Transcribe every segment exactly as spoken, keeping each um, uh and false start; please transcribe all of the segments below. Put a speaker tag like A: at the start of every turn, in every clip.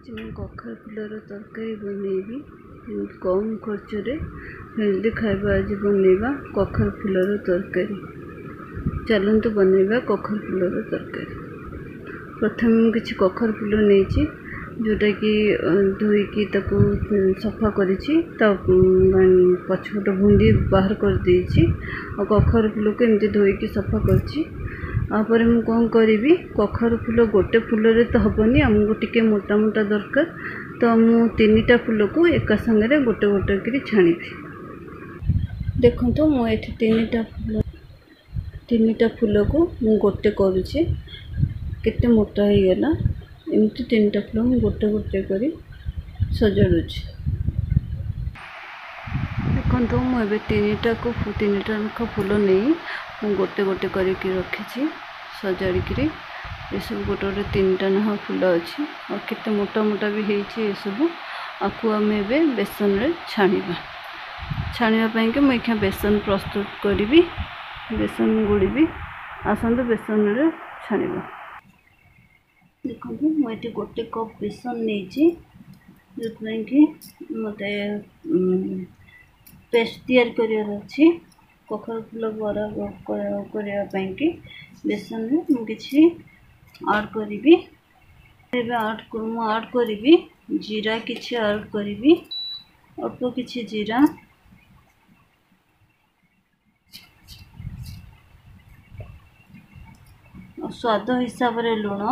A: आज मैं कखर फुलर तरकारी बनैबी कम खर्च रे हेल्दी खाଇବା आज बनैबा कखर फुलर तरकारी। चलंतु बनैबा कखर फुलर तरकारी। प्रथम किछि कखर फुल नेछि जोटा कि धोईकी ताकू सफा करिछि ता पछपट भुंडी बाहर कर देछि और कखर फुल को एमती धोईकी सफा करछि। आपर मु कौन करी कखर फुल गोटे फुल रे तो हेनी आमको टिके मोटा मोटा दरकार तो मु तीन फुल को एका संगे गोटे गोटे करी छाणी। देखो तो मु एठी तीन फुल तीन फुल को मु गोटे करुचे केते मोटा हो गला एमती तीन फुल मु गोटे गोटे करी सजाड़ुची। देखो तो मुझे तीन टा को तीन टा फुल नहीं मु गोटे गोटे करके रखी सजाड़ी ये सब गोटे गोटे तीन टा ना फुल अच्छी और केते मोटा मोटा भी होती ये सब आपको आम बेसन रे छाणीबा छाणीबा कि मुझे बेसन प्रस्तुत करी बेसन गुड़ी आसतु बेसन रे छाणीबा। देखो मुझे गोटे कप बेसन नहीं जो कि मत पेस्ट तैयार करार अच्छी कखर फुल बरा करने कि बेसन में मुझे आड करी आड आड करी जीरा किछि आड करी अल्प किछि जीरा और स्वाद हिसाब रे लुण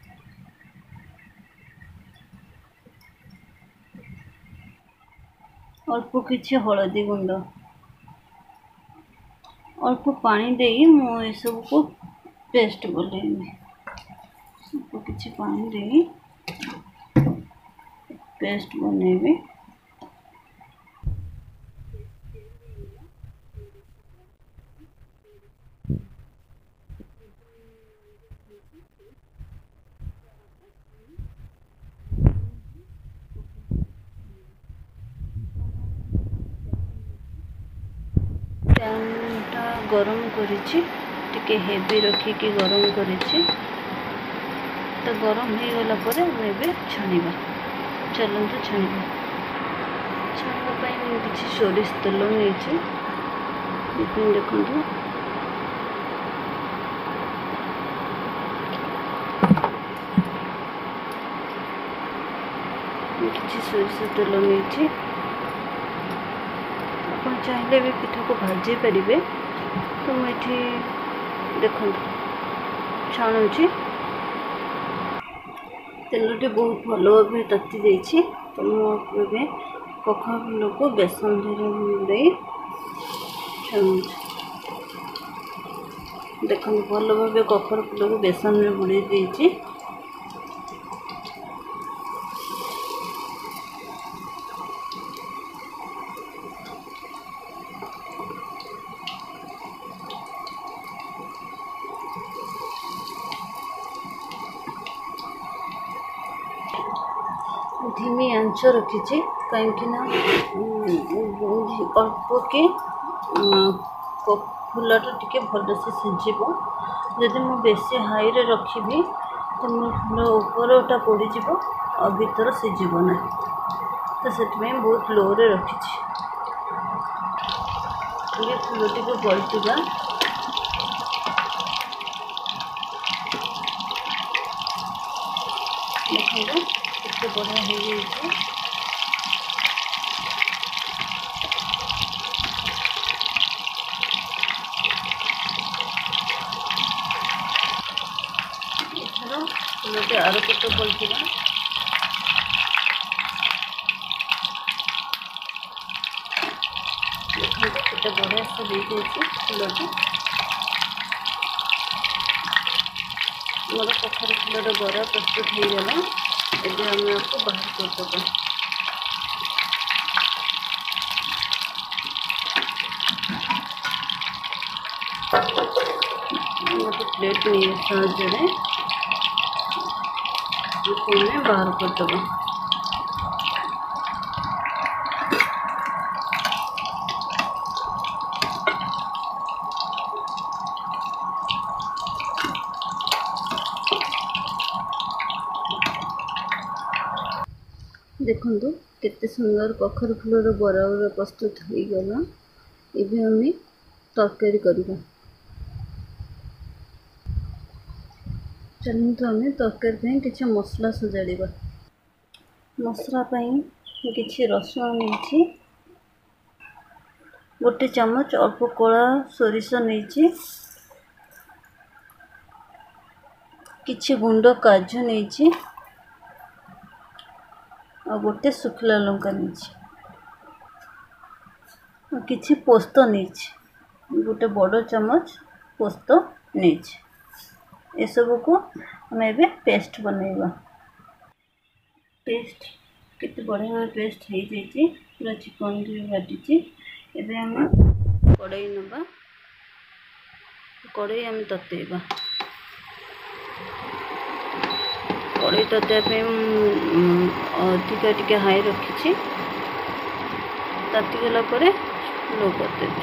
A: अल्प किछि हलदी गुंड अल्प पानी दे मु सब को पेस्ट बोलेंगे अल्प किछि पानी दे पेस्ट बनेबे। पैनटा गरम करिछि टिके हेवी रखिकी गरम करिछि तो गरम हो गला परे एबे छाणीबा। चलंतु छाणीबा छाणीबा पई मैं किछि सोरिष तेल नेछि इतने देखंतु किछि सोरिष तेल नेछि आप चाहिए भी पिठा को भाजी पारे तो मुझे देखो छाणुची तेलटी बहुत भल भाव ताती जाइए तो मुझे कखर फुल को बेसन दे छाणुची। देखो भल भाव कखर फुल को बेसन में बुड़े देछि धीमी आंच रखी कहीं अल्प के फुलटा टिके भल से सीझब जदि मु बेसी हाई रे रखी तो मो फुल उपरटा पड़ज और भीतर सीझब ना तो से बहुत लो रे रखी फुल टी गलटिबा देखो कितने बढ़िया हो गई फुलटे आर पट पड़ता देखते बढ़िया से हो जाए फुलटी मोर कखर फुलर बरा प्रस्तुत हो गला। एबे हम आपको बाहर कर देबा। गोटे प्लेट नहीं साहाଯ୍य में बाहर कर देबा। देखो केते सुंदर कखर फूलर बरा प्रस्तुत हो गला। एबे हमें तरकारी करवा। चलते हमें तरकारी किसी मसला सजाड़ा। मसला किसी रसुण नहीं, गोटे चामच अल्प कला सोरिष नहीं, किछि गुंड काजू नहीं, आ गोटे सुखला लंका नहीं, किछि पोस्त नहीं, गोटे बड़ चामच पोस्त नहीं। ये सब को हमें एबे पेस्ट बनैबा। पेस्ट कितने बढ़िया पेस्ट हो जाइए, पूरा चिकन भी बाटी। एबे हम कड़ाई नबा, कड़ाई हम ततेबा। कड़ाई ततेबा अधिक टिके हाई रखी, तातीगला लो करदेवी।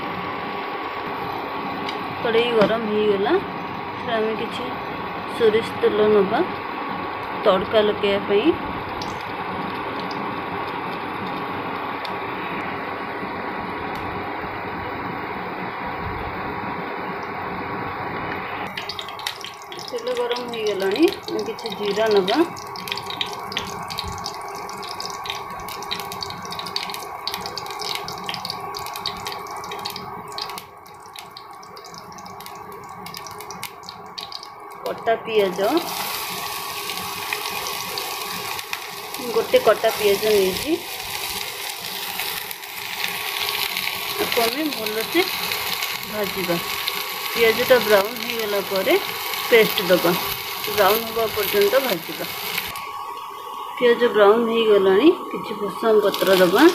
A: कड़ाई गरम हो गला, फिर आम किसी सोरिष तेल नबा तड़का लगेवाई। तेल गरम हो गला, किसी जीरा नबा, कटा पियाज, गोटे कटा पियाज नहीं, भल से भाजवा। पियाजटा ब्राउन हो गला परे पेस्ट दबा, ब्राउन हवा पर्यंत भाजवा। पियाज ब्राउन हो गला, किसी भूषण पत्र दबा,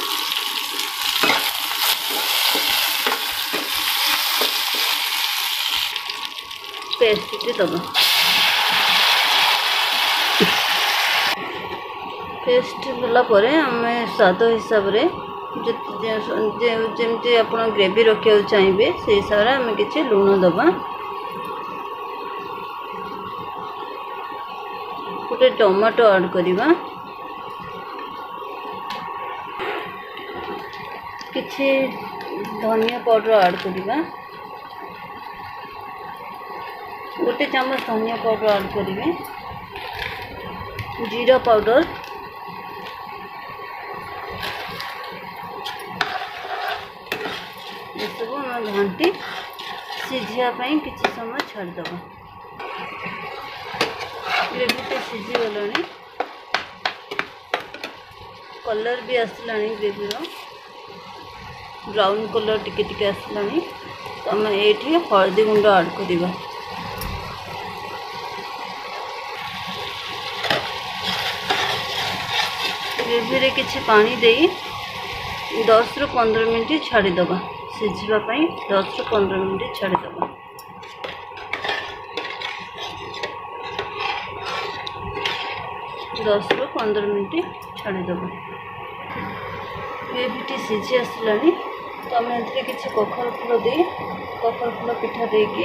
A: पेस्ट दबा। पेस्ट होला परे हमें स्वाद हिसाब रे जमती आप ग्रेवी रखा चाहिए से हिसाब से हमें किसी लुण दबा। गोटे टमाटो ऐड करवा, किसी धनिया पाउडर ऐड करवा, गोटे चामच धनिया पाउडर ऐड करेंगे, जीरा पाउडर, ये सब हम घंटी सीझापी किसी समय छाड़देव। ग्रेवी सीझी गला, कलर भी आसला ग्रेवी ब्राउन कलर टिके टिके आसला। तो आम ये हल्दी गुंड ऐड करवा। ग्रेवी रे किछि पानी दे दस रु पंद्रह मिनट छाड़ीदबा। सीझापी दस रु पंद्रह मिनट छाड़ीदबा। दस रु पंद्रह मिनट छाड़ीदबा। ग्रेवी सीझी आसला, तो आम ए किसी कखर फूल दे कखर फूल पिठा देकी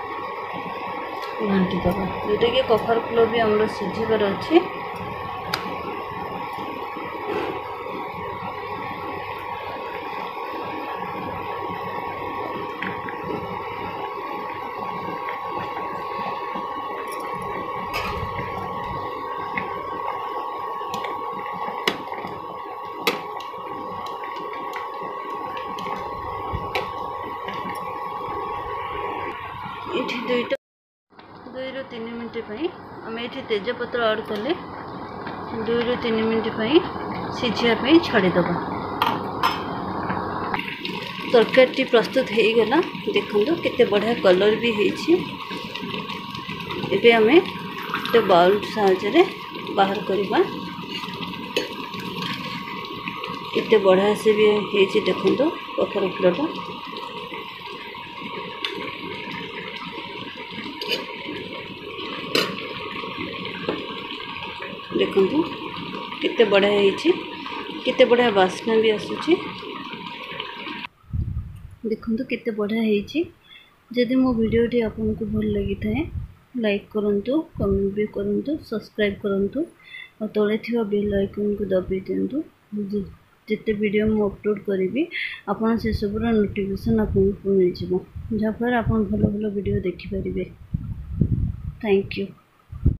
A: घाटी दबा, जोटा कि कखर फूल भी आमर सीझीबार अच्छी। ये दुईटा दुई रु तीन मिनट आम ये तेजपत्र ऐड कले दुई रु तीन मिनट सीझापी छाड़ीदबा। तरकारी प्रस्तुत हो गला। देखो केते बढ़िया कलर भी होती। आम गोटे बाउल साहाय्य बाहर करवा। केते बढ़िया से भी होती। देखो कखर फूलटा देखो केते बढ़िया होती, केते बढ़िया बास्ना भी आसूची। देखो केते बढ़िया होती। जदि मो वीडियोटी आपको भल लगी थाए लाइक करंतु, कमेंट भी करंतु, सब्सक्राइब करंतु। और तले थिबा बेल आइकन को दबाई दिंतु। जिते वीडियो मु अपलोड करी आपन से सबूर नोटिफिकेशन आपको मिल जाए, जहाँफल आप भल भल वीडियो देखिपारे। Thank you.